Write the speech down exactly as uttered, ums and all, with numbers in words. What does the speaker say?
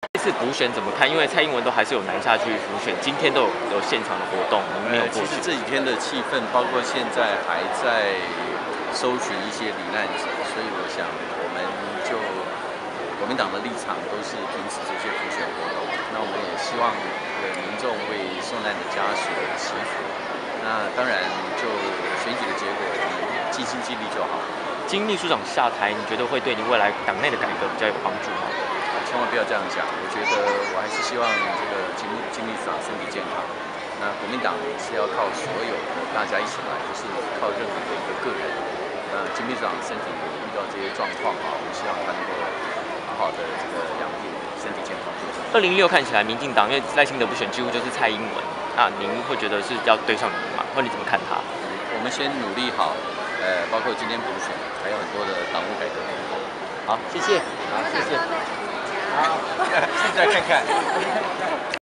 这次补选怎么看？因为蔡英文都还是有南下去补选，今天都有有现场的活动，你没有过去。 其实这几天的气氛，包括现在还在搜寻一些罹难者，所以我想我们就国民党的立场都是停止这些补选活动。那我们也希望呃民众为受难的家属祈福。那当然，就选举的结果，我们尽心尽力就好。 金秘书长下台，你觉得会对你未来党内的改革比较有帮助吗？ 千万不要这样讲，我觉得我还是希望这个金金秘书长身体健康。那国民党是要靠所有的大家一起来，不是靠任何的一个个人。那金秘书长身体遇到这些状况啊，我们希望他能够好好的这个养病，身体健康。 二零一六看起来，民进党因为赖清德不选，几乎就是蔡英文。那您会觉得是要对上您吗？或你怎么看他？ 我们先努力好，呃，包括今天补选，还有很多的党务改革工作。 好，谢谢。好，谢谢。 好，现在看看。